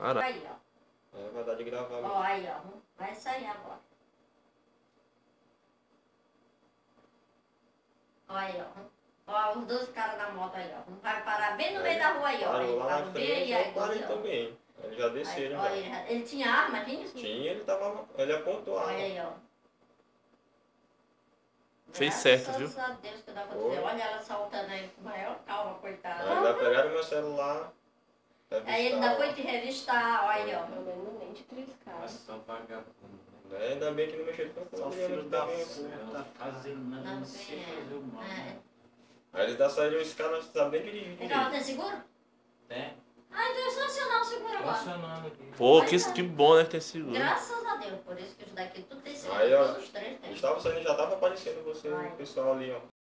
Caralho. Aí, ó. Vai dar de gravar. Ó, aí, ó. Vai sair agora. Ó, aí, ó. Ó, os dois caras na moto aí, ó. Vai parar bem no meio da rua aí, ó. Parou Ele lá parou na bem frente, aí, eu parei ó. também. Eles já desceram. Aí, Já. ó, ele tinha arma, tinha isso? Tinha, ele apontou a Olha arma. aí, ó. Fez certo, viu? Graças a Deus que dá pra dizer. Olha ela saltando aí com maior calma, coitada. Aí ainda pegaram meu celular. Aí ele ainda foi te revistar, olha aí, ó. Pelo menos nem de triscar. Mas só vagabundo. Ainda bem que não mexeram com a Só polícia, filho né? da Também, puta, fazendo nada, não sei fazer o mal. É. Aí eles da saída, os caras não sabem nem dirigir. O carro tem seguro? Tem? Ah, então é só acionar o seguro agora. Funcionando aqui. Pô, que bom, né, que tem seguro. Graças a Deus, por isso que os daqui tudo tem seguro. Aí, ó, Todos os três tem. eles estavam saindo, já tava aparecendo você, Vai. o pessoal ali, ó.